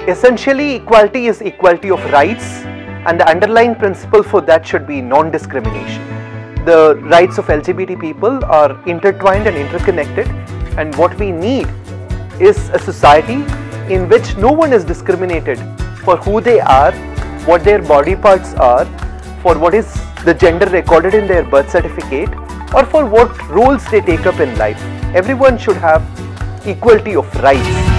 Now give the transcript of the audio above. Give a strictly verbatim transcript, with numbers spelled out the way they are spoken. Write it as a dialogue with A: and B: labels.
A: Essentially, equality is equality of rights, and the underlying principle for that should be non-discrimination. The rights of L G B T people are intertwined and interconnected, and what we need is a society in which no one is discriminated for who they are, what their body parts are, for what is the gender recorded in their birth certificate, or for what roles they take up in life. Everyone should have equality of rights.